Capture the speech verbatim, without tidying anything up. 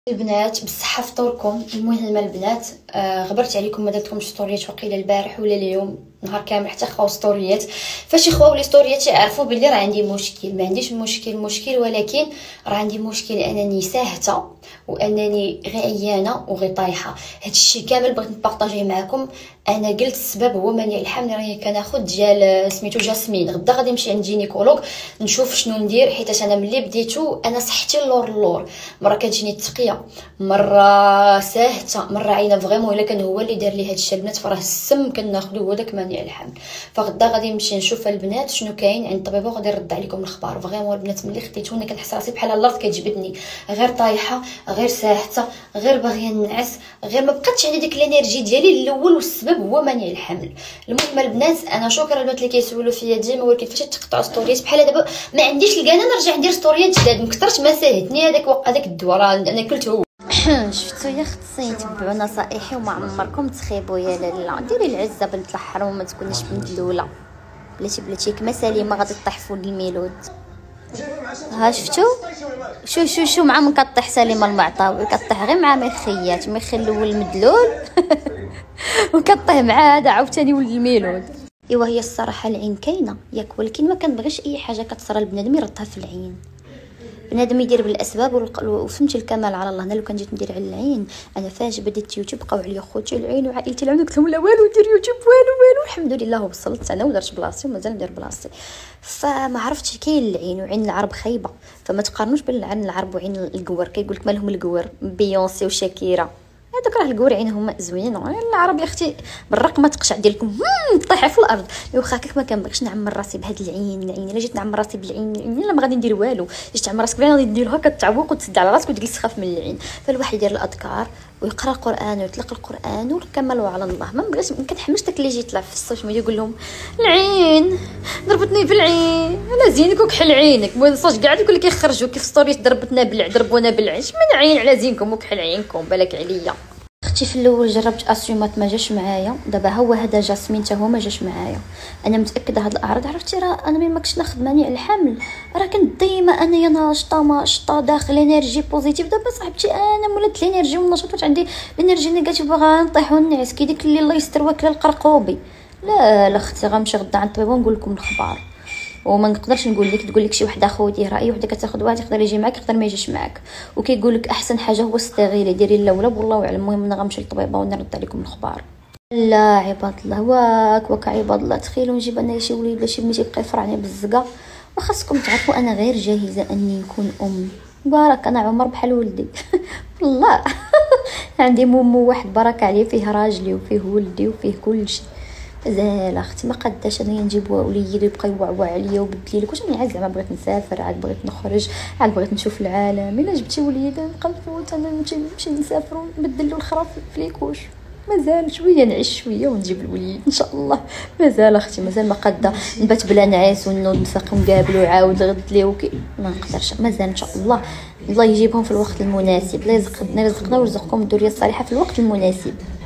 البنات بالصحه فطوركم. المهم البنات آه غبرت عليكم، ما درتكمش ستوريات وقيله البارح ولا اليوم نهار كامل حتى خاو ستوريات. فاش يخواو لي ستوريات يعرفوا بلي راه عندي مشكل. ما عنديش مشكل مشكل ولكن راه عندي مشكل انني ساهته وانني غير عيانه وغير طايحه. هادشي كامل بغيت نبارطاجيه معكم. انا قلت السبب هو منع الحمل، راني كناخذ ديال سميتو جاسمين. غدا غادي نمشي عند جينيكولوج نشوف شنو ندير، حيت انا ملي بديتو انا صحتي اللور اللور. مره كتجيني التقيه، مره ساهته، مره عينه فريمون الا كان هو اللي دار لي هادشي البنات. فراه السم كناخذو هو داك مانع الحمل. فغدا غادي نمشي نشوف البنات شنو كاين عند الطبيبه وغادي نرد عليكم الخبار. فريمون البنات ملي خديتوني كنحس راسي بحال الارض كتجبدني، غير طايحه غير ساهته غير باغيه ننعس، غير ما بقاتش عندي ديك الانرجي ديالي الاول، والسبب هو مانع الحمل. المهم البنات انا شكرا البنات اللي كيسولوا فيا ديما، ولكن فاش تقطعوا ستوريات بحال دابا ما عنديش الكانه نرجع ندير ستوريات جداد. مكثرش ما ساهتني هذاك وقع هذاك الدواء راه انا كلته. شفتوا يا خصني تبعوا نصائحي وما عمركم تخيبوا يا لاله. ديري العزه بنت الحرام وما تكونيش بنت الاولى. بلاتي بلاتي كما سليمه غادي تطيح فوق الميلود. ها شفتوا شو شو شو مع من كطيح سليمه المعطاوي كطيح غير مع مخيات مخي الاول مدلول وكطيح مع هذا عاوتاني ولد الميلود. ايوا هي الصراحه العين كاينه ياك، ولكن ما كنبغيش اي حاجه كتصرى لبنادم يردها في العين. بنادم يدير بالاسباب وفهمتي الكمال على الله. انا لو كان جيت ندير على العين انا فاش بديت يوتيوب بقاو عليا خوتي العين وعائلتي العين قلت لهم لا والو ندير يوتيوب والو والو. الحمد لله وصلت انا ودرت بلاصتي ومازال ندير بلاصتي. فما عرفتش كاين العين وعين العرب خايبه، فما تقارنوش بين العين العرب وعين القور. كيقول لك مالهم القور بيونسي وشاكيرا هذوك راه القور عينهم زوينين. العرب يا اختي بالرق ما تقشع ديالكم طيحي في الارض. واخا كيف ما كنبغيش نعمر راسي بهاد العين العين. الا جيت نعمر راسي بالعين العين لا ما غادي ندير والو. جيت تعمر راسك بالعين غادي ديرها كتعوق وتسد على راسك وتجلس تخاف من العين. فالواحد يدير الاذكار ويقرا القران ويطلق القران والكمل على الله. ما بغيتش ما كنحملش داك اللي يجي يطلع في السوشيال ميديا يقول لهم العين ضربتني بالعين. لا زينك وكحل عينك موصاش كاع يقول لك يخرجوا كيف ستوريات ضربتنا بالع ضربونا بالعيش من عين على زينكم وكحل عينكم بالك عليا. اختي في الاول جربت اسيومات ما جاش معايا، دابا هو هذا جاسمين حتى هو ما جاش معايا. انا متاكده هاد الاعراض عرفتي راه انا ملي ما كنتش ناخذ مانع الحمل راه كنت ديما انايا ناشطه ناشطه داخل انرجي بوزيتيف. دابا صاحبتي انا ولات الانرجي والنشاط عندي الانرجي نيجاتيف باغا نطيح ونعس كي ديك اللي الله يستر واكله القرقوبي. لا لا اختي غنمشي غدا عند الطبيب ونقول لكم الخبار. وما نقدرش نقول لك تقول لك شي وحده خودي راي وحده كتاخذ واحد يقدر يجي معاك يقدر ما يجيش معاك. وكيقول لك احسن حاجه هو استغيري ديري الاولى والله اعلم. المهم انا غنمشي للطبيبه ونرد عليكم الخبار. لا عباد الله واك واك عباد الله تخيلوا نجيب انا شي وليد ولا شي بنت يبقى يفرعني بالزقه. وخاصكم تعرفوا انا غير جاهزه اني نكون ام. بارك انا عمر بحال ولدي والله عندي مومو واحد بارك عليه فيه راجلي وفيه ولدي وفيه كل شيء. زال اختي ما قداش انا نجيب وليدي يبقى يوعوع عليا وبدلي لك واش نعز. زعما بغيت نسافر عاد بغيت نخرج عاد بغيت نشوف العالم. الا جبتي وليد نقلبوت انا نمشي نمشي نسافر ونبدل له الخرا في ليكوش. مازال شويه نعيش شويه ونجيب الوليد ان شاء الله. مازال اختي مازال ما قاده نبات بلا نعاس ونوض نفيق ونقابل وعاود نغد ليه وكي ما نقدرش. مازال ان شاء الله الله يجيبهم في الوقت المناسب. الله يرزقنا يرزقنا ويرزقكم الذريه الصالحه في الوقت المناسب.